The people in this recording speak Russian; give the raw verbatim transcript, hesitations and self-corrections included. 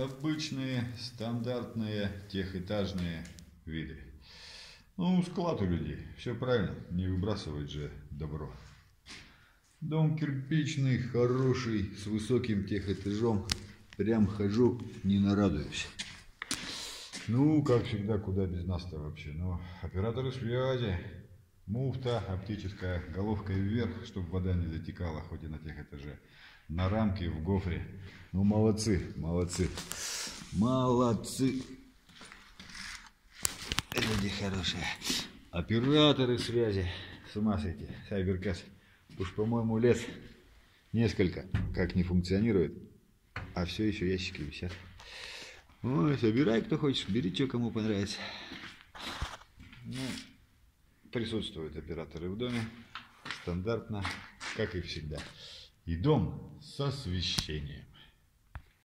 обычные, стандартные, техэтажные виды. Ну, склад у людей. Все правильно, не выбрасывать же добро. Дом кирпичный, хороший, с высоким техэтажом. Прям хожу, не нарадуюсь. Ну, как всегда, куда без нас-то вообще. Ну, операторы связи, муфта оптическая, головкой вверх, чтобы вода не затекала, хоть и на техэтаже. На рамке, в гофре. Ну, молодцы, молодцы. Молодцы. Люди хорошие. Операторы связи. С ума сойти. Сайберкас. Уж, по-моему, лет несколько как не функционирует. А все еще ящики висят. Ой, собирай, кто хочет. Бери, что кому понравится. Ну, присутствуют операторы в доме. Стандартно, как и всегда. И дом с освещением.